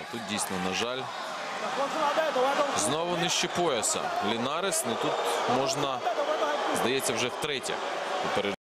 Тут дійсно, на жаль, знову нижче пояса Лінарес. Ну тут можна, здається, вже втретє